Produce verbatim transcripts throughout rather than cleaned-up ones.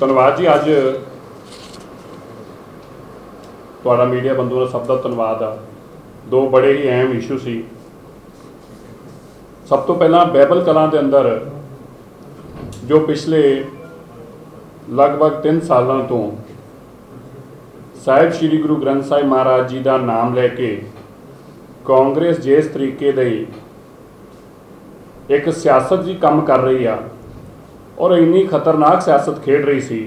ਧੰਨਵਾਦ जी। अज तुहाडा मीडिया बंधुओं सब का धन्यवाद आ। दो बड़े ही अहम इशू सी। सब तो पहला बहबल कलां के अंदर जो पिछले लगभग तीन सालों तो साहिब श्री गुरु ग्रंथ साहिब महाराज जी का नाम लैके कांग्रेस जिस तरीके दे एक सियासत जी काम कर रही आ और इन्नी खतरनाक सियासत खेड रही सी,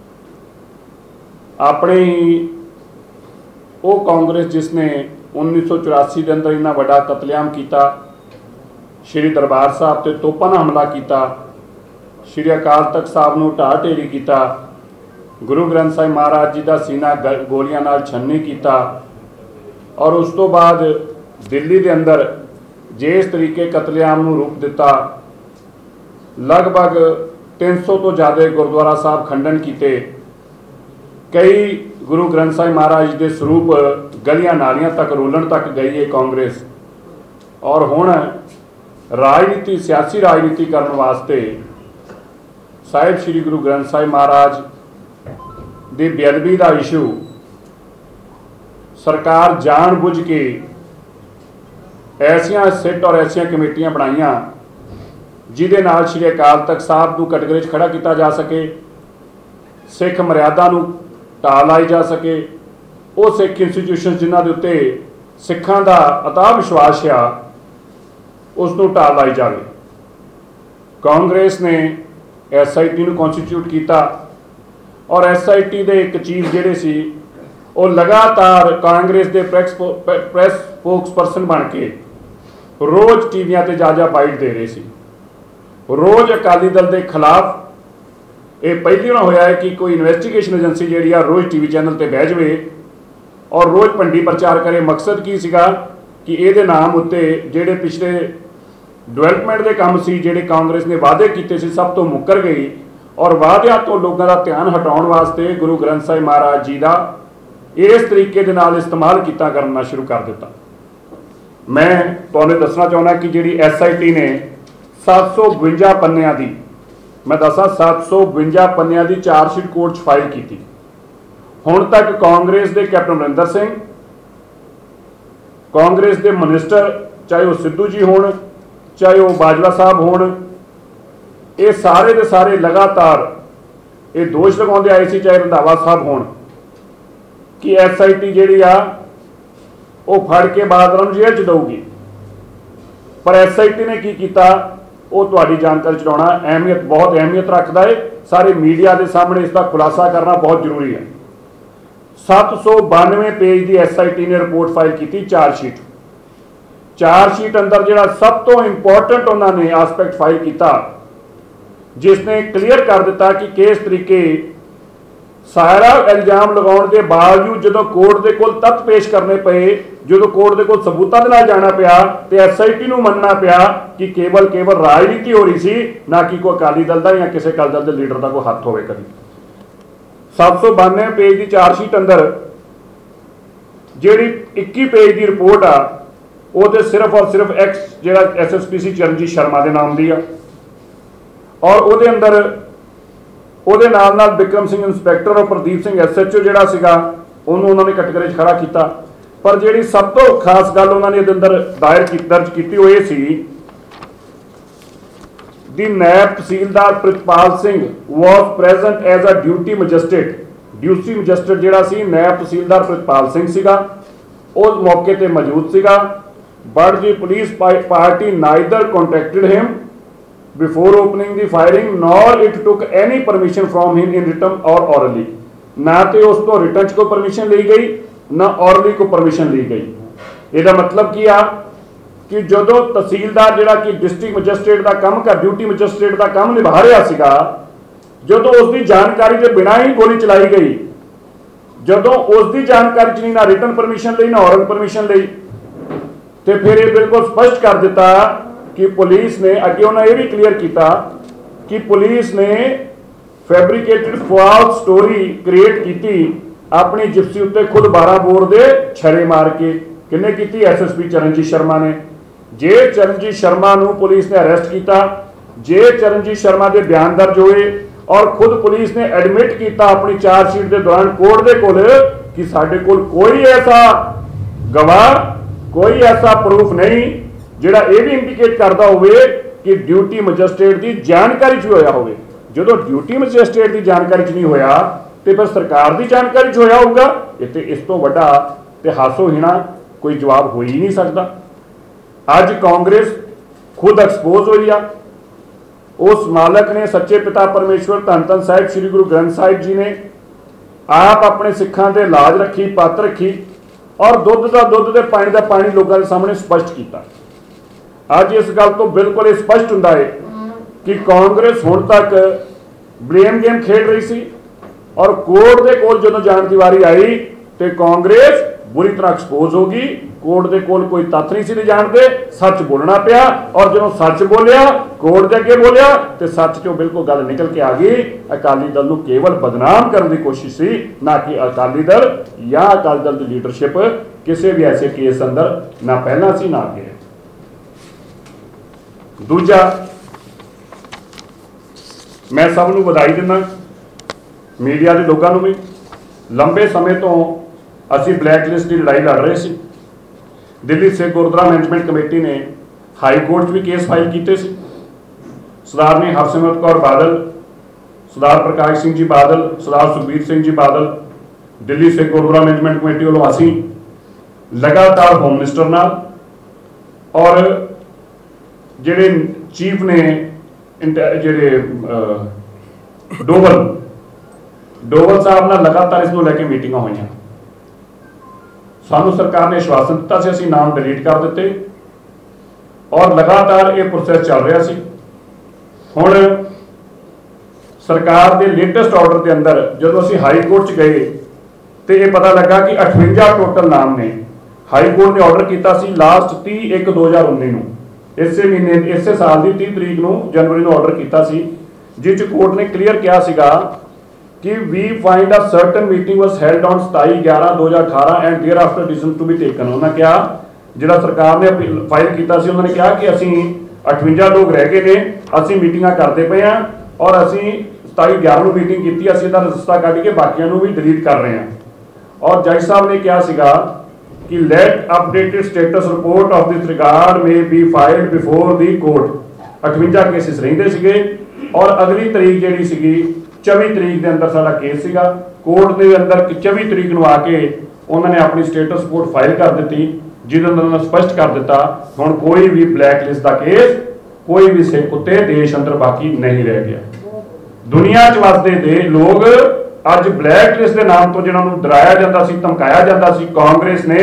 अपने ही वो कांग्रेस जिसने उन्नीस सौ चौरासी के अंदर इन्ना बड़ा कतलेआम किया, श्री दरबार साहब ते तोपां नाल हमला किया, श्री अकाल तख्त साहब नूं ढाह ढेरी किया, गुरु ग्रंथ साहिब महाराज जी का सीना गोलियां नाल छन्नी किया और उस तो बाद दिल्ली के अंदर जिस तरीके कतलेआम नूं रूप दिता, लगभग तीन सौ तो ज़्यादा गुरुद्वारा साहब खंडन किए, कई गुरु ग्रंथ साहिब महाराज के स्वरूप गलियां नालियां तक रोलन तक गई है कांग्रेस। और हुण राजनीति सियासी राजनीति करने वास्ते साहिब श्री गुरु ग्रंथ साहिब महाराज की बेअदबी का इशू सरकार जान बुझ के ऐसिया सिट और ऐसिया कमेटियां बनाईयां जिहदे नाल श्री अकाल तख्त साहब नूं कटघरे च खड़ा किया जा सके, सिख मर्यादा नूं ढाह लाई जा सके, वो सिख इंस्टीट्यूशन जिन्हां दे उत्ते सिखां दा अताह विश्वास आ उसनूं ढाह लाई जाए। कांग्रेस ने एस आई टी नूं कॉन्स्टिट्यूट किया और एस आई टी दे एक चीफ जिहड़े सी वो लगातार कांग्रेस के प्रेस प्रेस स्पोक्स परसन बन के रोज़ टीवियां ते जा जा बाइट दे रहे सी, रोज़ अकाली दल के खिलाफ। ये पहली बार होया है कि कोई इन्वेस्टिगेशन एजेंसी जी रोज़ टी वी चैनल पर बह जाए और रोज़ भंडी प्रचार करे। मकसद की सीगा कि ये नाम उत्ते जेडे पिछले डिवेलपमेंट के काम सी जेडे कांग्रेस ने वादे किए सी सब तो मुकर गई और वादियां तो लोगों का ध्यान हटाने वास्ते गुरु ग्रंथ साहिब महाराज जी का इस तरीके के नाल इस्तेमाल किया करना शुरू कर दिता। मैं तुहानूं दसना चाहना कि जी एस आई टी ने सत्त सौ बवंजा पन्नियां दी, मैं दसा सत्त सौ बवंजा पन्नियां दी चार्जशीट कोर्ट च फाइल की। हुण तक कांग्रेस के कैप्टन अमरिंदर सिंह, कांग्रेस के मिनिस्टर चाहे वह सिद्धू जी होण चाहे वह बाजवा साहब होण, ये सारे के सारे लगातार ये दोष लगाते आए सी, चाहे रंधावा साहब होण कि एस आई टी जी आ वो फड़ के बादलों जेल च दऊगी। पर एस आई टी ने की किया वो तुहाडी जानकारी चलाउणा अहमियत बहुत अहमियत रखता है। सारे मीडिया के सामने इसका खुलासा करना बहुत जरूरी है। सत्त सौ बानवे पेज की एस आई टी ने रिपोर्ट फाइल की चार्जशीट। चार्जशीट अंदर जिहड़ा सब तो इंपॉर्टेंट उन्होंने आस्पैक्ट फाइल किया जिसने क्लीयर कर दिता कि किस तरीके सारा इल्जाम लगाने के बावजूद जो कोर्ट के कोल तत्थ पेश करने पे, जो कोर्ट के कोल सबूतों के नाल जाना पिया तो एस आई टी नूं मनना पिया कि केवल केवल राजनीति हो रही सी, ना कि कोई अकाली दल का या किसी अकाली दल के लीडर का कोई हथ होवे। कभी सत्त सौ बानवे पेज की चार्जशीट अंदर जिहड़ी इक्की पेज की रिपोर्ट आ वो तो सिर्फ और सिर्फ एक्स जिहड़ा S S P C Charanjit Sharma के नाम की आ और वो अंदर ਉਹਦੇ ਨਾਲ ਨਾਲ विक्रम सिंह इंस्पैक्टर और Pradeep Singh S H O ਜਿਹੜਾ ਸੀਗਾ ਉਹਨੂੰ ਉਹਨਾਂ ਨੇ ਕਟਕਰੇ 'ਚ ਖੜਾ ਕੀਤਾ। ਪਰ ਜਿਹੜੀ ਸਭ ਤੋਂ ਖਾਸ ਗੱਲ ਉਹਨਾਂ ਨੇ ਇਹਦੇ ਅੰਦਰ ਦਾਇਰ ਕੀਤੀ ਦਰਜ ਕੀਤੀ ਉਹ ਇਹ ਸੀ ਦੀ ਨਾਇਬ ਤਹਿਸੀਲਦਾਰ Pritpal Singh was present as a duty magistrate. Duty magistrate ਜਿਹੜਾ ਸੀ ਨਾਇਬ ਤਹਿਸੀਲਦਾਰ ਪ੍ਰਿਤਪਾਲ ਸਿੰਘ ਸੀਗਾ, ਉਹ ਮੌਕੇ ਤੇ ਮੌਜੂਦ ਸੀਗਾ। But the police party neither contacted him before opening the firing nor it took any permission from him in written or orally. ना तो उस तो रिटन को परमिशन ली गई ना ऑरली को परमिशन ली गई। इसका मतलब की आ कि जदों तहसीलदार जिहड़ा कि डिस्ट्रिक्ट मैजिस्ट्रेट का काम कर ड्यूटी मैजिस्ट्रेट का काम निभा रहा सीगा, जदों उसकी जानकारी के बिना ही गोली चलाई गई, जदों उसकी जानकारी च नहीं ना रिटन परमिशन ली ना ऑरल परमिशन ली, तो फिर ये बिल्कुल स्पष्ट कर दिता कि पुलिस ने अगे उन्होंने यह भी क्लीयर किया कि पुलिस ने फैब्रिकेटेड फॉल्स स्टोरी क्रिएट की अपनी जिप्सी उत्ते खुद बारह बोर दे छरे मार के। किन्ने की? S S P Charanjit Sharma ने। जे चरणजीत शर्मा नूं पुलिस ने अरेस्ट किया, जे चरणजीत शर्मा के बयान दर्ज होए और खुद पुलिस ने एडमिट किया अपनी चार्जशीट के दौरान कोर्ट के कोल कि साडे कोल कोई ऐसा गवाह कोई ऐसा प्रूफ नहीं जिहड़ा ये भी इंडिकेट करता होवे कि ड्यूटी मजिस्ट्रेट की जानकारी च होया होवे। जो ड्यूटी मजिस्ट्रेट की जानकारी च नहीं होया तो फिर सरकार की जानकारी च होया होगा। इत्थे इस तो वड्डा ते हासोहीना कोई जवाब हो ही नहीं सकता। अज कांग्रेस खुद एक्सपोज हुई आ। उस मालक ने सच्चे पिता परमेश्वर धन धन साहिब श्री गुरु ग्रंथ साहिब जी ने आप अपने सिखां ते लाज रखी, पत रखी और दुध का दुध ते पानी का पानी लोगों के सामने स्पष्ट किया। अज इस गल तो बिल्कुल स्पष्ट हुंदा है कि कांग्रेस हुण तक ब्लेम गेम खेड रही सी और कोर्ट के कोल जदों जाण दी वारी आई तो कांग्रेस बुरी तरह एक्सपोज होगी। कोर्ट के कोल कोई तत्थ नहीं सी जानते, सच बोलना पिया और जो सच बोलिया कोर्ट के अगे बोलिया तो सच चों बिल्कुल गल निकल के आ गई। अकाली दल नूं केवल बदनाम करने की कोशिश सी, ना कि अकाली दल या अकाली दल की लीडरशिप किसी भी ऐसे केस अंदर ना पहला सी ना अगे। दूजा, मैं सब नूं बधाई दिना, मीडिया के लोगों नूं भी। लंबे समय तो असी ब्लैक लिस्ट की लड़ाई लड़ रहे सी। दिल्ली सिख गुरुद्वारा मैनेजमेंट कमेटी ने हाई कोर्ट भी केस फाइल किए सी। सरदारनी हरसिमरत कौर बादल, सरदार प्रकाश सिंह जी बादल, सरदार सुखबीर सिंह जी बादल, दिल्ली सिख गुरुद्वारा मैनेजमेंट कमेटी वालों असी लगातार होम मिनिस्टर नाल और जिहड़े चीफ ने जिहड़े डोवल डोवल साहब नाल लगातार इसनूं लैके मीटिंगां होईयां। सानू सरकार ने आश्वासन दिता सी, असीं नाम डिलीट कर दिते और लगातार ये प्रोसैस चल रहा सी। हुण सरकार के लेटेस्ट ऑर्डर के अंदर जो असीं हाई कोर्ट च गए तो ये पता लगा कि अठवंजा टोटल नाम ने। हाई कोर्ट ने ऑर्डर किया सी लास्ट तीह एक दो हज़ार उन्नीस नूं, इसे महीने इसे साल की तीह तरीक नूं जनवरी में ऑर्डर किया सी, जिस कोर्ट ने क्लीयर किया सीगा कि we find a certain meeting was held on सताई ग्यारह दो हज़ार अठारह and thereafter decision to be taken. उन्होंने कहा जिहड़ा सरकार ने फाइल किया सी, उन्होंने कहा कि असीं अठवंजा लोग रह गए ने, असीं मीटिंगां करते पे हैं और असीं सताई ग्यारह नूं मीटिंग की, असीं इहदा रजिस्टर कढ के बाकियां नूं भी डिलीट कर रहे हैं। और जज साहब ने कहा सीगा कि let updated status report of this regard may be filed before the court. अठवंजा केसिस रहिंदे सीगे और अगली तरीक जिहड़ी सीगी चौबी तरीक के अंदर साडा केस सीगा। कोर्ट के अंदर चौबी तरीक नूं आके उन्होंने अपनी स्टेटस रिपोर्ट फाइल कर दी, जिहदे अंदर उन्होंने स्पष्ट कर दिता हुण कोई भी ब्लैक लिस्ट का केस कोई भी सिख उत्ते देश अंदर बाकी नहीं रह गया। दुनिया च वसदे दे लोग अज ब्लैक लिस्ट के नाम तो जिन्होंने डराया जाता सी, धमकाया जाता सी, कांग्रेस ने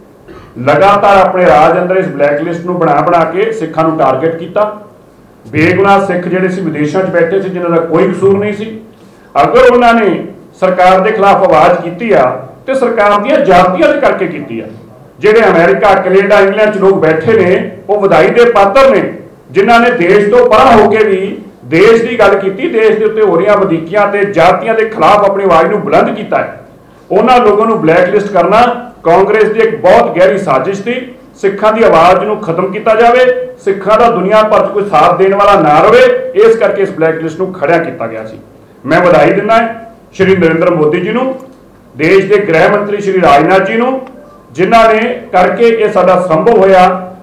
लगातार अपने राज अंदर इस ब्लैक लिस्ट नूं बना बना के सिखां नूं टारगेट किया। बेगुनाह सिख जिहड़े सी विदेशों च बैठे सी, जिन्हां दा कोई कसूर नहीं सी, अगर उन्होंने सरकार के खिलाफ आवाज़ की आ तो सरकार दी जातियां दे करके की आ। जिहड़े अमेरिका कनेडा इंग्लैंड च लोग बैठे ने वो वधाई के पात्र ने, जिन्हां ने देश तो परां होके भी देश की गल की, देश के उत्ते हो रही वधीकियां ते जातियां के खिलाफ अपनी आवाज़ नूं बुलंद किया है। उन्हां लोगों नूं ब्लैक लिस्ट करना कांग्रेस की एक बहुत गहरी साजिश थी। सिखां की आवाज़ नूं खत्म किया जाए, सिखां दा दुनिया भर च कोई साथ देने वाला ना रहे, इस करके इस ब्लैक लिस्ट नूं खड़िया किया गया सी। मैं बधाई दिना श्री नरेंद्र मोदी जी नूं, देश के गृह मंत्री श्री राजनाथ जी नूं, जिन्हां ने करके ये साडा संभव होया।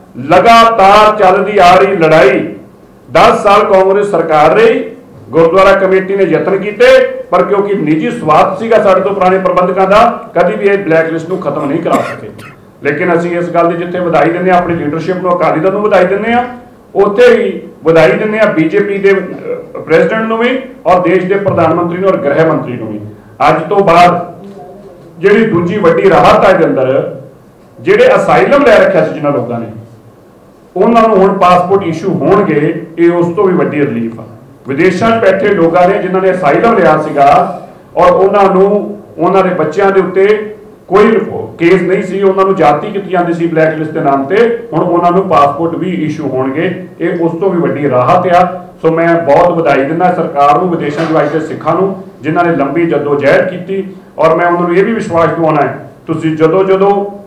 लगातार चलती आ रही लड़ाई दस साल कांग्रेस सरकार रही, गुरुद्वारा कमेटी ने यत्न किए, पर क्योंकि निजी स्वार्थ सीगा साडे तो पुराने प्रबंधकों का, कभी भी इस ब्लैक लिस्ट नूं खत्म नहीं करा सके। लेकिन असीं इस गल की जिथे बधाई दिंदे हां अपनी लीडरशिप नूं, अकाली दल नूं बधाई दिंदे हां, उत्थे ही बधाई दिंदे हां बीजेपी के प्रेजिडेंट नूं भी और देश के प्रधानमंत्री नूं और गृह मंत्री नूं भी। अज तो बाद जिहड़ी दूजी वड्डी राहत है अंदर जिहड़े असाइलम लै रखिया सी जिन्हां लोगों ने, उन्हां नूं हुण पासपोर्ट इशू होणगे, ये उस तो भी वड्डी रिलीफ आ। विदेशों में बैठे लोगों ने जिन्होंने असाइलम लिया सीगा और उन्हां नूं उन्हां दे बच्चों के उत्ते कोई केस नहीं सी, उन्होंने जाति की जाती सी ब्लैक लिस्ट के नाम से, हुण उन्होंने पासपोर्ट भी इशू होणगे, ये उस तो भी वड्डी राहत आ। सो मैं बहुत बधाई दिना सरकार नूं, विदेशों च वसदे सिखां नूं जिन्हां ने लंबी जदोजहद की। और मैं उन्होंने ये भी विश्वास दिवाउणा है, तुसीं जदों जदों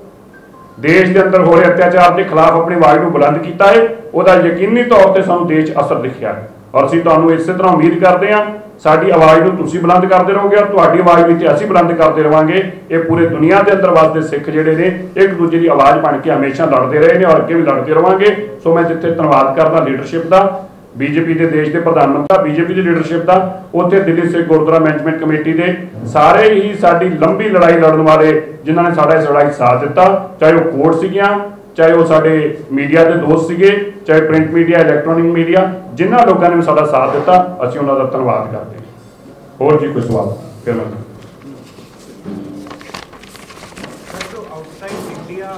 देश के अंदर हो रहे अत्याचार के खिलाफ अपनी आवाज़ को बुलंद किया है, वह यकीनी तौर पर सानूं देश असर दिखिया है। और असीं तुहानूं इस तरह उम्मीद करते हैं साडी आवाज़ नूं तुसीं बुलंद करते रहोगे और तुहाडी आवाज़ भी असीं बुलंद करते रहांगे। ये पूरे दुनिया के अंदर वसदे सिख जिहड़े ने एक दूजे की आवाज़ बन के हमेशा लड़ते रहे हैं और अगे भी लड़ते रहांगे। सो मैं जिथे धन्यवाद करदा लीडरशिप का, बीजेपी के देश के प्रधानमंत्री बीजेपी की लीडरशिप का, उत्थे दिल्ली सिख गुरुद्वारा मैनेजमेंट कमेटी के सारे ही साडी लंबी लड़ाई लड़न वाले जिन्होंने साडा इस लड़ाई साथ दिता, चाहे वो कोर्ट सीगियां, चाहे वो साडे मीडिया के दोस्त सीगे, चाहे प्रिंट मीडिया, इलैक्ट्रॉनिक मीडिया, जिन्होंने लोगों ने भी साडा साथ दिता, असीं उन्हां दा धन्नवाद करते हैं। होर जी कोई सवाल? फिर मैं आउटसाइड इंडिया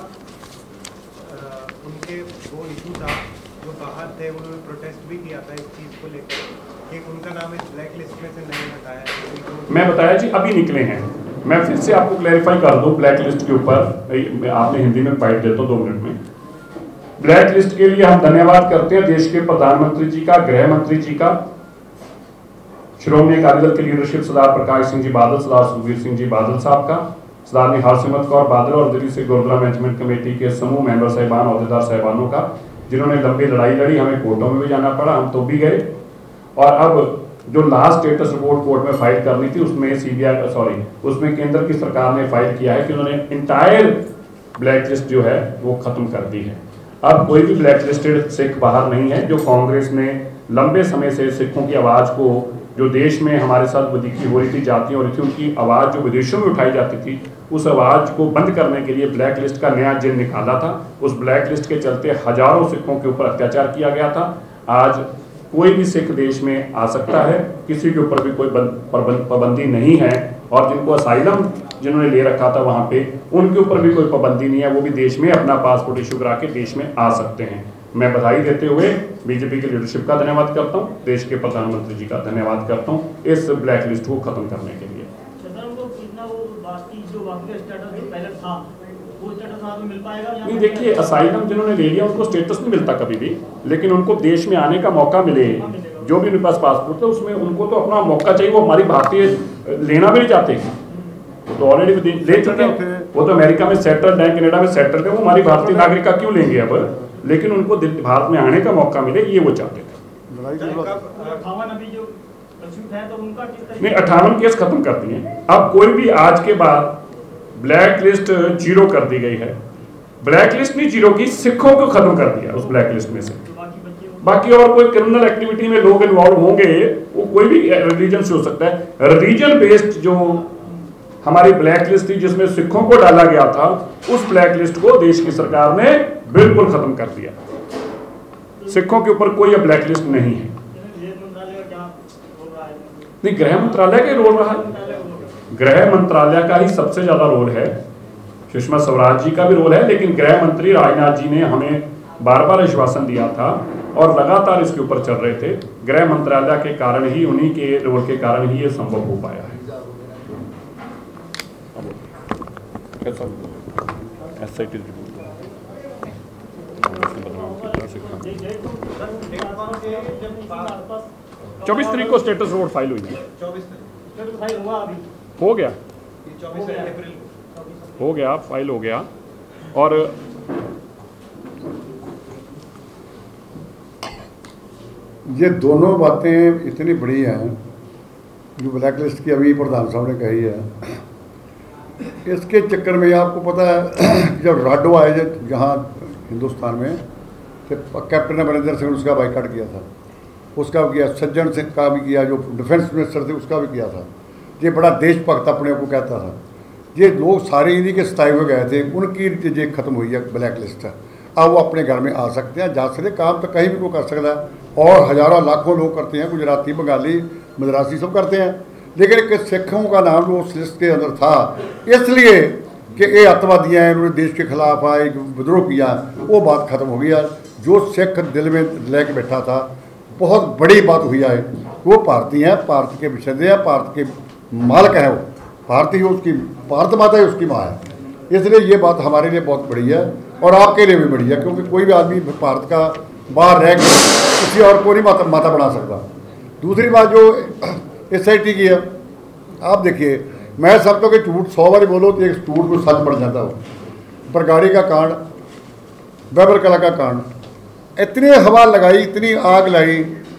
उनके वो इशू था जो बाहर थे, उन्होंने प्रोटेस्ट भी किया था इस चीज़ को लेकर कि उनका नाम इस ब्लैक लिस्ट में से नहीं हटाया। मैं बताया जी अभी निकले हैं। मैं फिर से आपको क्लैरिफाई कर दूं ब्लैक लिस्ट के ऊपर, आपने हिंदी में फाइट देता हूं दो मिनट में। ब्लैक लिस्ट के लिए हम धन्यवाद करते हैं देश के प्रधानमंत्री जी का, गृह मंत्री जी का, श्रोमणी अकाली दल के लीडरशिप सरदार प्रकाश सिंह जी बादल, सरदार सुखबीर सिंह जी बादल साहब का, सरदार हरसिमरत कौर बादल और दिल्ली से गुरुद्वारा मैनेजमेंट कमेटी के समूह मेंबर साहिबान, अहदेदार साहिबानों का, जिन्होंने लंबी लड़ाई लड़ी। हमें कोर्टों में भी जाना पड़ा, हम तो भी गए। और अब जो लास्ट स्टेटस रिपोर्ट कोर्ट में फाइल करनी थी उसमें सीबीआई सॉरी उसमें केंद्र की सरकार ने फाइल किया है कि उन्होंने इंटायर ब्लैक लिस्ट जो है वो खत्म कर दी है। अब कोई भी ब्लैक लिस्टेड सिख बाहर नहीं है। जो कांग्रेस ने लंबे समय से सिखों की आवाज़ को, जो देश में हमारे साथ बदीकी हो रही थी, जातियाँ हो रही थी, उनकी आवाज़ जो विदेशों में उठाई जाती थी, उस आवाज़ को बंद करने के लिए ब्लैक लिस्ट का नया जिन निकाला था। उस ब्लैक लिस्ट के चलते हजारों सिखों के ऊपर अत्याचार किया गया था। आज कोई भी सिख देश में आ सकता है, किसी के ऊपर भी कोई पाबंदी नहीं है। और जिनको असाइलम जिन्होंने ले रखा था वहाँ पे, उनके ऊपर भी कोई पाबंदी नहीं है, वो भी देश में अपना पासपोर्ट इशू करा के देश में आ सकते हैं। मैं बधाई देते हुए बीजेपी की लीडरशिप का धन्यवाद करता हूँ, देश के प्रधानमंत्री जी का धन्यवाद करता हूँ इस ब्लैक लिस्ट को खत्म करने के लिए। नहीं देखिए, असाइलम जिन्होंने ले लिया उनको स्टेटस नहीं मिलता कभी भी, लेकिन उनको देश में आने का मौका मिले, जो भी उनके पास पासपोर्ट है उसमें उनको तो अपना मौका चाहिए। वो हमारी भारतीय लेना भी नहीं चाहते, तो ऑलरेडी ले चुके हैं। वो तो अमेरिका में सेटल्ड है, कनाडा में सेटल्ड है, वो हमारी भारतीय नागरिकता क्यों लेंगे अब? लेकिन उनको भारत में आने का मौका मिले, ये वो चाहते थे। नहीं, अट्ठावन केस खत्म कर दिए। अब कोई भी आज के बाद ब्लैक लिस्ट जीरो कर दी गई है। ब्लैक लिस्ट नहीं जीरो की, सिखों को खत्म कर दिया उस ब्लैक लिस्ट में से। बाकी और कोई क्रिमिनल एक्टिविटी में लोग इन्वॉल्व होंगे, वो कोई भी रिलीजन से हो सकता है। रिलीजन बेस्ड जो हमारी ब्लैक लिस्ट थी जिसमें सिखों को डाला गया था, उस ब्लैक लिस्ट को देश की सरकार ने बिल्कुल खत्म कर दिया। सिखों के ऊपर कोई अब ब्लैक लिस्ट नहीं है। नहीं, गृह मंत्रालय का रोल रहा है, गृह मंत्रालय का ही सबसे ज्यादा रोल है। सुषमा स्वराज जी का भी रोल है, लेकिन गृह मंत्री राजनाथ जी ने हमें बार बार आश्वासन दिया था और लगातार इसके ऊपर चल रहे थे। गृह मंत्रालय के कारण ही, उन्हीं के रोल के कारण ही ये संभव हो पाया है। चौबीस तारीख को स्टेटस रिपोर्ट फाइल हुई है। हो गया हो गया फाइल हो गया। और ये दोनों बातें इतनी बड़ी हैं जो ब्लैक लिस्ट की अभी प्रधान साहब ने कही है। इसके चक्कर में आपको पता है जब राडो आए जब यहाँ हिंदुस्तान में, तो कैप्टन अमरिंदर सिंह उसका बाइकाट किया था, उसका भी किया, सज्जन सिंह का भी किया, जो डिफेंस मिनिस्टर थे उसका भी किया था। ये बड़ा देशभक्त अपने को कहता था। ये लोग सारे इन्हीं के सताए हुए गए थे, उनकी ये खत्म हुई है ब्लैक लिस्ट। अब वो अपने घर में आ सकते हैं, जा सकते, काम तो कहीं भी कोई कर सकता है। और हज़ारों लाखों लोग करते हैं, गुजराती, बंगाली, मद्रासी सब करते हैं। लेकिन एक सिखों का नाम जो उस लिस्ट के अंदर था, इसलिए कि ये अतवादी हैं, इन्होंने देश के खिलाफ आए, विद्रोह किया, वो बात खत्म हो गई है। जो सिख दिल में लेके बैठा था, बहुत बड़ी बात हुई है। वो भारतीय हैं, भारत के विषय हैं, भारत के मालिक हैं, वो भारतीय उसकी भारत माता ही उसकी माँ है। इसलिए ये बात हमारे लिए बहुत बड़ी है और आपके लिए भी बड़ी है, क्योंकि कोई भी आदमी भारत का बाहर रह के किसी और को नहीं माता माता बना सकता। दूसरी बात जो एस आई टी की है, आप देखिए, मैं समझता हूँ कि झूठ सौ बार बोलो तो एक झूठ को सच पड़ जाता हो। बरगाड़ी का कांड, बेहबल कला का कांड, इतनी हवा लगाई, इतनी आग लाई,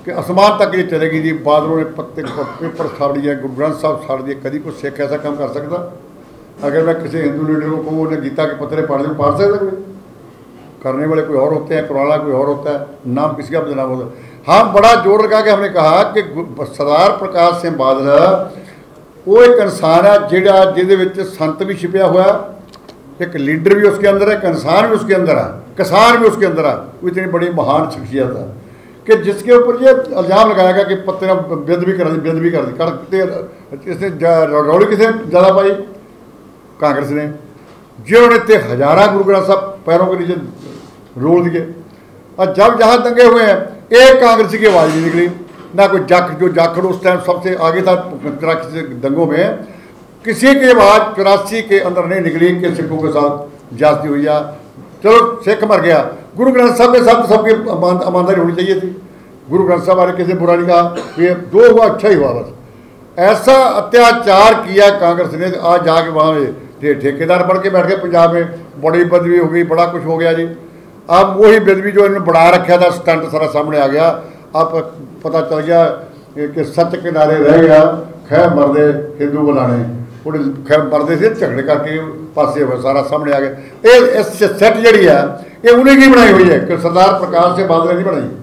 कि आसमान तक ये चलेगी जी। बादलों ने पत्ते पेपर साड़ दिए, गुरु ग्रंथ साहब साड़ दिए। कभी कोई सिख ऐसा काम कर सकता? अगर मैं किसी हिंदू लीडर को कहूँ उन्हें गीता के पत्रे पढ़ दें, पढ़ सकता कोई? करने वाले कोई और होते हैं, करवाना कोई और होता है, नाम किसी का बदनाम होता है। हाँ, बड़ा जोर लगा के हमने कहा कि सरदार प्रकाश सिंह बादल वो एक इंसान है जिहड़ा जिहदे विच संत भी छिपया हुआ, एक लीडर भी उसके अंदर है, एक इंसान भी उसके अंदर है, किसान भी उसके अंदर है। वो इतनी बड़ी महान शख्सियत है कि जिसके ऊपर ये इल्ज़ाम लगाया गया कि पत्ते बेदबी कर दी बेदबी कर दी करते इसने रौली किसे ज़्यादा पाई? कांग्रेस ने, जिन्होंने ते हज़ारा गुरु ग्रंथ साहब पैरों के नीचे रोल दिए। और जब जहाँ दंगे हुए हैं एक कांग्रेसी की आवाज़ नहीं निकली, ना कोई जाख जो जाखड़ उस टाइम सबसे आगे था चौरासी दंगों में, किसी की आवाज़ चौरासी के अंदर नहीं निकली कि सिखों के साथ ज्यादती हुई है। चलो सिख मर गया, गुरु ग्रंथ साहब के साथ सबकी ईमानदारी होनी चाहिए थी। गुरु ग्रंथ साहब वाले किसी बुरा नहीं कहा, ये दो हुआ अच्छा ही हुआ। बस ऐसा अत्याचार किया कांग्रेस ने, आज जाके वहाँ ठेकेदार बढ़ के बैठ गए पंजाब में, बड़ी बदबी हो गई, बड़ा कुछ हो गया जी। अब वही बेदबी जो इन्होंने बढ़ा रखा था, स्टंट सारा सामने आ गया। अब पता चल गया कि सच किनारे रह गया, खैर मरदे हिंदू बुलाने, उन्हें खैर मरदे से झगड़े करके पासे हुए, सारा सामने आ गया। ये सेट जी है ये उन्हीं की बनाई हुई है कि सरदार प्रकाश सिंह बादल नहीं बनाई,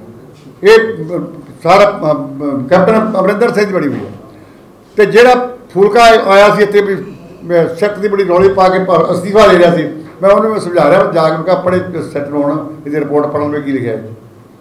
ये सारा कैप्टन अमरिंदर सिंह की बनी हुई है। तो जोड़ा फुलका आया सी इतने भी सिख की बड़ी रौली पा के अस्तीफा ले रहा थी, मैं उन्होंने समझा रहा जाके कहा पढ़े सैट होना, ये रिपोर्ट पढ़ने में की लिखा है।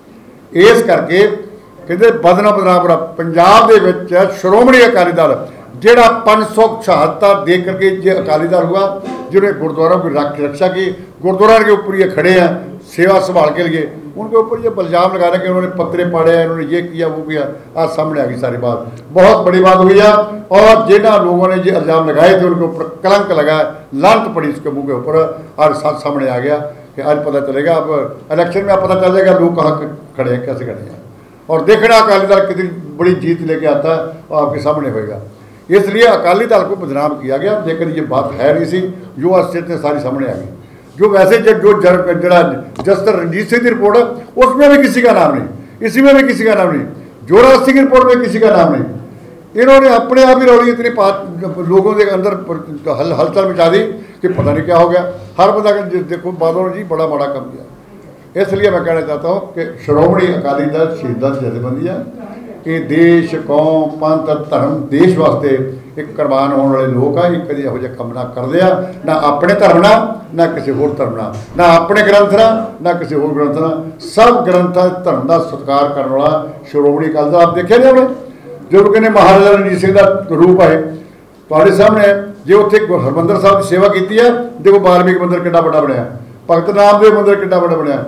इस करके कहते बदना बदनाम पंजाब के विच श्रोमणी अकाली दल जिहड़ा पाँच सौ शहादत दे करके जो अकाली दल हुआ, जिन्हें गुरुद्वारों की रक्षा की, गुरुद्वारा के ऊपर ये खड़े हैं सेवा संभाल के लिए, उनके ऊपर ये इल्ज़ाम लगा रहे कि उन्होंने पत्रे पाड़े हैं, उन्होंने ये किया वो किया। आज सामने आ गई सारी बात, बहुत बड़ी बात हुई है। और जिन्होंने लोगों ने ये इल्ज़ाम लगाए थे उनके ऊपर कलंक लगा, लानत पड़ी इसके मुँह के ऊपर। आज साथ सामने आ गया कि आज पता चलेगा, अब इलेक्शन में आप पता चल जाएगा लोग कहाँ खड़े हैं, कैसे खड़े हैं। और देखना अकाली दल कितनी बड़ी जीत लेके आता है और आपके सामने होएगा। इसलिए अकाली दल को बदनाम किया गया, लेकिन ये बात है नहीं सी जो आज स्टेट सारी सामने आ गई। जो वैसे जो जरा जस्टर रंजीत सिंह की रिपोर्ट है उसमें भी किसी का नाम नहीं, इसी में भी किसी का नाम नहीं, जोरा सिंह की रिपोर्ट में किसी का नाम नहीं। इन्होंने अपने आप ही रौली इतनी लोगों के अंदर हल हलचल मचा दी कि पता नहीं क्या हो गया। हर बंदा देखो बादल जी बड़ा बड़ा काम किया। इसलिए मैं कहना चाहता हूँ कि श्रोमणी अकाली दल शहीदां दी जथेबंदी है, कि देश कौम पंथ धर्म देश वास्ते एक कुर्बान होने वाले लोग आ। एक कभी यहोजा काम ना करते हैं, ना अपने धर्म ना, ना किसी होर धर्म ना, ना अपने ग्रंथ ना, ना किसी होर ग्रंथ ना। सब ग्रंथों धर्म का सत्कार करने वाला श्रोमणी अकाली दल। आप देखे नहीं हमने जो कहने महाराजा रणजीत सिंह का रूप है थोड़े सामने, जो उत्थे हरमंदर साहब की सेवा की है, देखो वाल्मीकि मंदिर कितना बड़ा बनया, भगत नामदेव मंदिर कितना बड़ा बनया,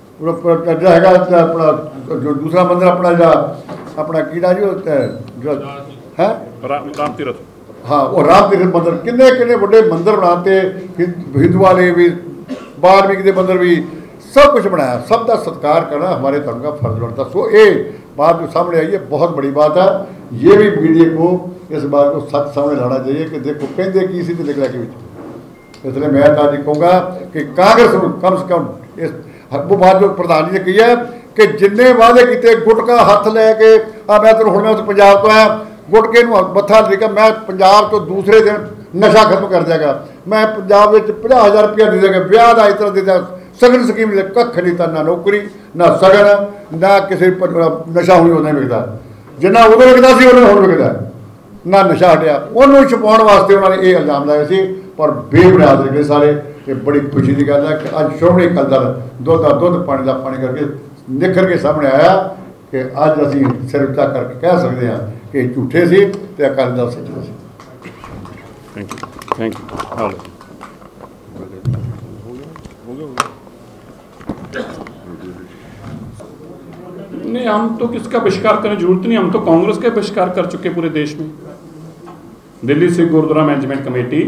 जो है अपना जो दूसरा मंदिर अपना जो अपना कीड़ा जो जो है राम तीरथ, हाँ वो राम तीरथ मंदिर, किन्ने किन्ने बड़े मंदिर बनाते, हिंदू वाले भी वाल्मीकि के मंदिर भी, सब कुछ बनाया। सब का सत्कार करना हमारे धर्म का फर्ज बनता। सो ये बात जो सामने आई है बहुत बड़ी बात है। ये भी मीडिया को इस बात को सच सामने लाना चाहिए कि देखो कहते की सी निकला के बीच। इसलिए मैं आज कहूँगा कि कांग्रेस कम से कम इस वो बात जो प्रधान जी ने कही है कि जिन्ने वादे किए गुटका हथ लैके आ मैं तेन हूँ मैं पंजाब तो आया गुटके मत्था लेके मैं पंजाब तो दूसरे दिन नशा खत्म कर देगा, मैं पंजाब में पचास हज़ार रुपया दे देगा, ब्याह का इस तरह दे देगा, सगन स्कीम कख नहीं था, ना नौकरी ना सगन ना किसी नशा हुई उन्हें विकता, जिन्ना उदों विकता सी उन्हें हुण विकता, ना नशा हटिया। उन्होंने छुपाने वास्ते उन्होंने ये इल्जाम लाए थे पर बेबुनियाद निकले सारे। ये बड़ी खुशी की गल है कि अज श्रोमणी अकाली दल दुध का दुध पानी का पानी करके निखर के सामने आया कि अज असीं सिर उच्चा करके कह सकते हैं कि झूठे सी ते अकाली दल सच्चे सी। Thank you thank you. नहीं, हम तो किसका बहिष्कार करने की जरूरत नहीं, हम तो कांग्रेस का बहिष्कार कर चुके पूरे देश में। Delhi Sikh gurdwara management committee,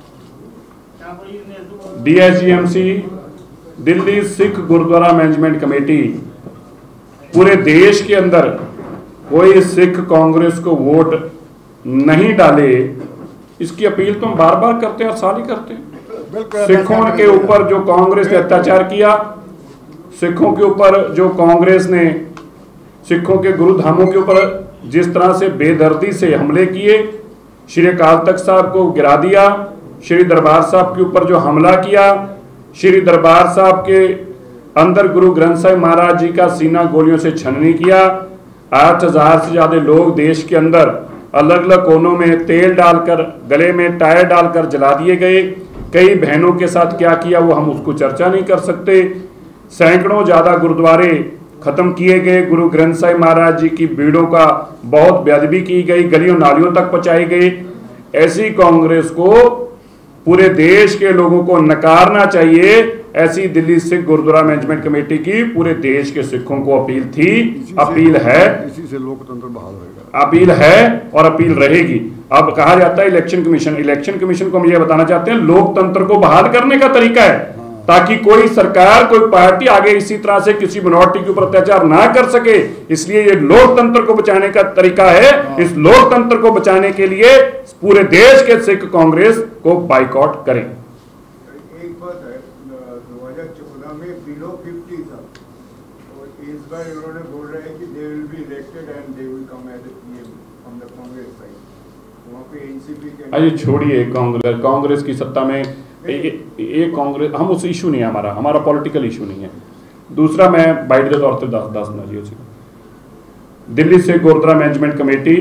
D S G M C, Delhi Sikh gurdwara management committee पूरे देश के अंदर कोई सिख कांग्रेस को वोट नहीं डाले, इसकी अपील तो हम बार बार करते हैं, साल ही करते हैं। सिखों के ऊपर जो कांग्रेस ने अत्याचार किया, सिखों के ऊपर जो कांग्रेस ने सिखों के गुरु धामों के ऊपर जिस तरह से बेदर्दी से हमले किए, श्री अकाल तख्त साहब को गिरा दिया, श्री दरबार साहब के ऊपर जो हमला किया, श्री दरबार साहब के अंदर गुरु ग्रंथ साहिब महाराज जी का सीना गोलियों से छननी किया, आठ हजार से ज़्यादा लोग देश के अंदर अलग अलग कोनों में तेल डालकर, गले में टायर डालकर जला दिए गए। कई बहनों के साथ क्या किया वो हम उसको चर्चा नहीं कर सकते। सैकड़ों ज़्यादा गुरुद्वारे ख़त्म किए गए, गुरु ग्रंथ साहिब महाराज जी की भीड़ों का बहुत बेअदबी की गई, गलियों नालियों तक पहुँचाई गई। ऐसी कांग्रेस को पूरे देश के लोगों को नकारना चाहिए। ऐसी दिल्ली सिख गुरुद्वारा मैनेजमेंट कमेटी की पूरे देश के सिखों को अपील थी, अपील है, इसी से लोकतंत्र बहाल होगा, अपील है और अपील रहेगी। अब कहा जाता है इलेक्शन कमीशन, इलेक्शन कमीशन को हम ये बताना चाहते हैं लोकतंत्र को बहाल करने का तरीका है, ताकि कोई सरकार, कोई पार्टी आगे इसी तरह से किसी मिनॉरिटी के ऊपर अत्याचार ना कर सके। इसलिए ये लोकतंत्र को बचाने का तरीका है। इस लोकतंत्र को बचाने के लिए पूरे देश के सिख कांग्रेस को बाइकआउट करें। एक बात है, दो हजार चौदह में बिलो फिफ्टी था और इस बार इन्होंने बोल रहे हैं कि they will be elected and they will come as a PM from the Congress side. वहां पे एनसीपी के अरे छोड़िए कांग्रेस, कांग्रेस की सत्ता में ये कांग्रेस, हम उस इशू नहीं है, हमारा हमारा पॉलिटिकल इशू नहीं है। दूसरा मैं बाइट के तौर पर दस दस ना जी उसी दिल्ली सिख गुरुद्वारा मैनेजमेंट कमेटी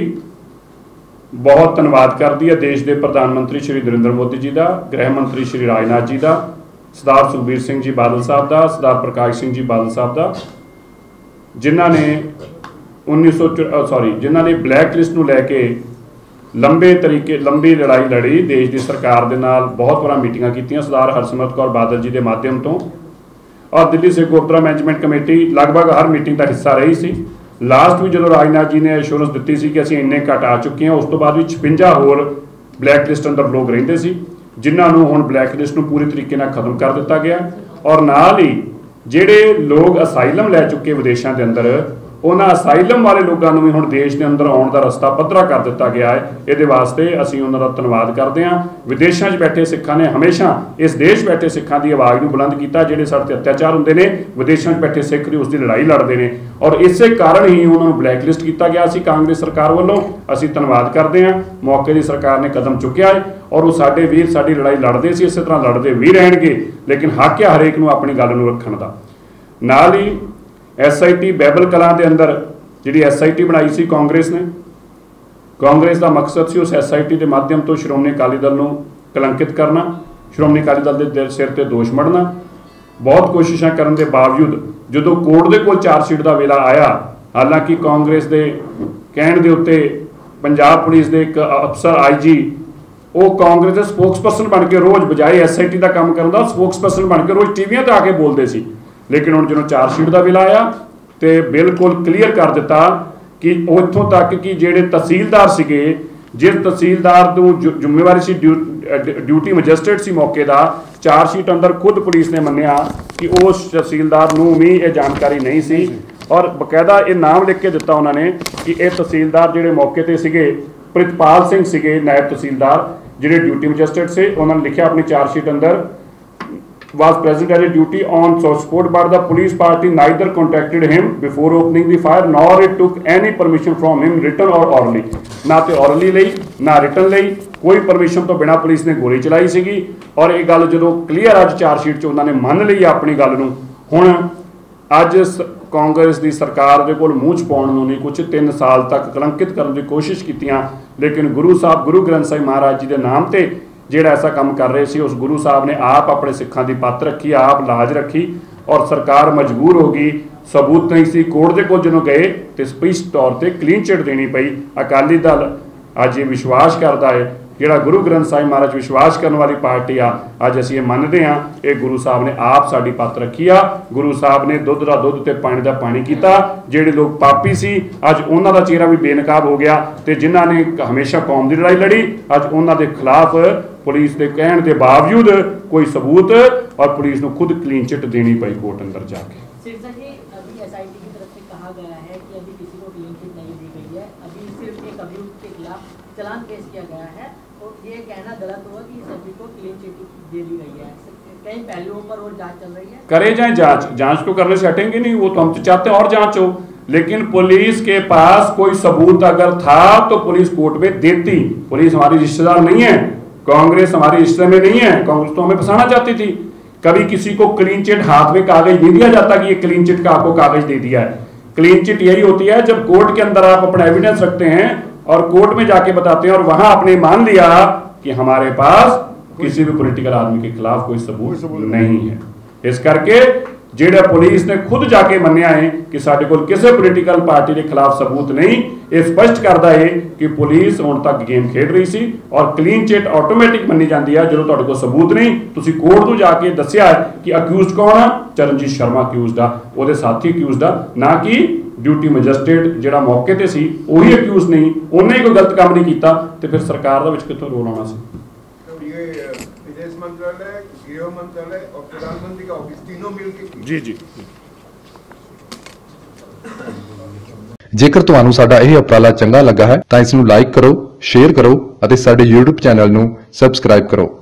बहुत धन्यवाद करती है देश के प्रधानमंत्री श्री नरेंद्र मोदी जी का, गृह मंत्री श्री राजनाथ जी का, सरदार सुखबीर सिंह जी बादल साहब का, सरदार प्रकाश सिंह जी बादल साहब का, जिन्हों ने उन्नीस सौ सॉरी जिन्हों ने ब्लैक लिस्ट को लैके लंबे तरीके लंबी लड़ाई लड़ी, देश की सरकार के नाल बहुत बार मीटिंगां कीतियां सरदार हरसिमरत कौर बादल जी के माध्यम तो, और दिल्ली सिख गुरुद्वारा मैनेजमेंट कमेटी लगभग हर मीटिंग का हिस्सा रही सी। लास्ट भी जो राजनाथ जी ने एश्योरेंस दी सी कि असीं इन्ने घट आ चुके हैं, उस तो बाद भी छप्पन होर ब्लैक लिस्ट अंदर लोग रहिंदे सी, जिन्होंने हुण ब्लैक लिस्ट को पूरी तरीके नाल खत्म कर दिता गया। और नाल ही जिहड़े लोग असाइलम लै चुके विदेशों के अंदर, उन्होंने असाइलम वाले लोगों भी हुण देश के अंदर आउण का रस्ता पद्धरा कर दिता गया है। ये वास्ते असीं उन्हों का धन्यवाद करते हैं। विदेशों बैठे सिखां ने हमेशा इस देश बैठे सिखां की आवाज़ को बुलंद किया, जिहड़े साडे ते अत्याचार होंदे ने, विदेशों बैठे सिख भी उसकी लड़ाई लड़ते हैं, और इस कारण ही उन्होंने ब्लैकलिस्ट किया गया सी कांग्रेस सरकार वालों। असीं धन्यवाद करते हैं, मौके की सरकार ने कदम चुकया है, और वो साडे वीर साडी लड़ाई लड़ते सी, इस तरह लड़ते भी रहेंगे, लेकिन हक है हरेक नूं अपनी गल नूं रखण दा। नाल ही S I T Behbal Kalan के अंदर जी एस आई टी बनाई सी कांग्रेस ने, कांग्रेस का मकसद सी उस एस आई टी के माध्यम तो श्रोमणी अकाली दल को कलंकित करना, श्रोमणी अकाली दल के सिर पर दोष मढ़ना। बहुत कोशिशें करने के बावजूद जो कोर्ट के कोल चार्जशीट का वेला आया, हालांकि कांग्रेस के कहण के उत्ते पंजाब पुलिस के एक अफसर आई जी वो कांग्रेस के स्पोक्स परसन बन के रोज़ बजाय एस आई टी का काम करने का स्पोक्स परसन बन के रोज़ टीवियों पर आके बोलते सी, लेकिन हुण जो चार्जशीट का वेला आया तो बिल्कुल क्लीयर कर दिता कि उतों तक कि जेडे तहसीलदार सीगे, जिस तहसीलदार को जिम्मेवारी सी ड्यू ड्यूटी मजिस्ट्रेट सी मौके का, चार्जशीट अंदर खुद पुलिस ने मन्निया कि उस तहसीलदार नूं भी ये जानकारी नहीं सी, और बकायदा ये नाम लिख के दिता उन्होंने कि यह तहसीलदार जिहड़े मौके ते सीगे प्रितपाल सिंह सीगे, नायब तहसीलदार जिहड़े ड्यूटी मजिस्ट्रेट से, उन्होंने लिखा अपनी चार्जशीट अंदर was present at a duty on so support but the police party neither contacted him before opening the fire nor it took any permission from him written or orally। ना तो orally ਲਈ ना written ਲਈ कोई permission तो बिना police ने गोली चलाई सीगी। और ये गल जो क्लीयर अज चार्जशीट च उन्होंने मन ली अपनी गल नूं, हुण अज कांग्रेस की सरकार के कोल मूँह च पाउण नूं नहीं, कुछ तीन साल तक कलंकित करने की कोशिश कीतियां, लेकिन गुरु साहब गुरु ग्रंथ साहिब महाराज जी के नाम से ਜਿਹੜਾ ऐसा काम कर रहे थे, उस गुरु साहब ने आप अपने सिखा की पत्त रखी, आप लाज रखी, और सरकार मजबूर हो गई। सबूत नहीं सी, कोर्ट के कोल जो गए तो स्पष्ट तौर पर क्लीन चिट देनी पई। अकाली दल अज ये विश्वास करता है, जिहड़ा गुरु ग्रंथ साहिब महाराज विश्वास करने वाली पार्टी आ, अज असीं ये मनते हाँ ये गुरु साहब ने आप साडी पत्त रखी आ। गुरु साहब ने दुध का दुध ते पानी का पानी किया। जिहड़े लोग पापी सी अज उन्हां दा चेहरा भी बेनकाब हो गया, तो जिन्हां ने हमेशा कौम की लड़ाई लड़ी अज उन्हां दे खिलाफ पुलिस के कहने के बावजूद कोई सबूत, और पुलिस को खुद क्लीन चिट देनी पई कोर्ट अंदर जाके। सिरसा जी, अभी एस आई टी की तरफ से कहा गया है कि अभी किसी को क्लीन चिट नहीं दी गई है, अभी सिर्फ एक अभियुक्त के खिलाफ चलान पेश किया गया है, और ये कहना गलत हुआ कि सभी को क्लीन चिट दे दी गई है। कई पहलुओं पर और जांच चल रही है, करे जाए जांच, जांच तो करने से हटेंगे नहीं, वो तो हम तो चाहते हैं और जांच हो। लेकिन पुलिस के पास कोई सबूत अगर था तो पुलिस कोर्ट में देती। पुलिस हमारी रिश्तेदार नहीं है, कांग्रेस हमारे रिश्ते में नहीं है, कांग्रेस तो हमें फंसाना चाहती थी। कभी किसी को क्लीन चिट हाथ में कागज नहीं दिया जाता कि ये क्लीन चिट का आपको कागज दे दिया है। क्लीन चिट यही होती है जब कोर्ट के अंदर आप अपना एविडेंस रखते हैं और कोर्ट में जाके बताते हैं और वहां आपने मान लिया कि हमारे पास किसी भी पॉलिटिकल आदमी के खिलाफ कोई सबूत नहीं है। इस करके जेड़ा पुलिस ने खुद जाके मन्निया है कि साडे कोल किसी पॉलिटिकल पार्टी के खिलाफ सबूत नहीं, ये स्पष्ट करता है कि पुलिस हुण तक गेम खेड रही सी और क्लीन चिट ऑटोमैटिक मन्नी जाती है जो तुहाडे कोल सबूत नहीं। तुसीं कोर्ट नूं जाके दस्सिया है कि अक्यूज़ड कौन आ, चरणजीत शर्मा अक्यूज़ड आ, उहदे साथी अक्यूज़ड आ, ना कि ड्यूटी मजिस्ट्रेट जिहड़ा मौके ते सी उही अक्यूज़ नहीं, उन्हें ही कोई गलत काम नहीं कीता ते फिर सरकार दा विच कित्थों रोल आउणा सी। विदेश मंत्रालय, गृह मंत्रालय और प्रधानमंत्री का ऑफिस तीनों मिलकर जी जी ਜੇਕਰ ਤੁਹਾਨੂੰ ਸਾਡਾ ਇਹ ਉਪਰਾਲਾ ਚੰਗਾ ਲੱਗਾ ਹੈ ਤਾਂ ਇਸ ਨੂੰ ਲਾਈਕ ਕਰੋ, ਸ਼ੇਅਰ ਕਰੋ ਅਤੇ ਸਾਡੇ YouTube ਚੈਨਲ ਨੂੰ ਸਬਸਕ੍ਰਾਈਬ ਕਰੋ।